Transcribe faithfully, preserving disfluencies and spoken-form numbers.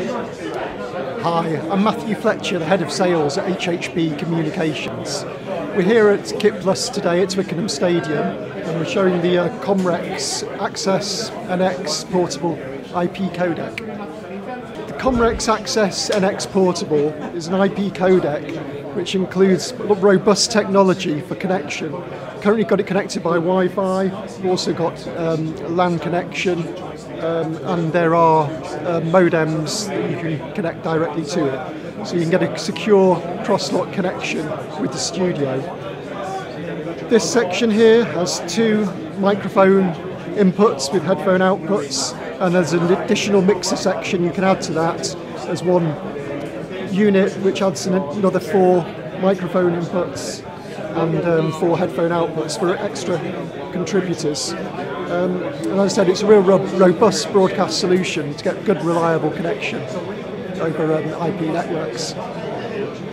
Hi, I'm Matthew Fletcher, the Head of Sales at H H B Communications. We're here at KitPlus today at Twickenham Stadium, and we're showing the uh, Comrex ACCESS N X portable I P codec. The Comrex ACCESS N X portable is an I P codec which includes robust technology for connection. Currently got it connected by Wi-Fi, we've also got um, LAN connection, um, and there are uh, modems that you can connect directly to it. So you can get a secure cross-lock connection with the studio. This section here has two microphone inputs with headphone outputs, and there's an additional mixer section you can add to that. There's one unit which adds another four microphone inputs and um, four headphone outputs for extra contributors. Um, and as I said, it's a real ro robust broadcast solution to get good, reliable connection over um, I P networks.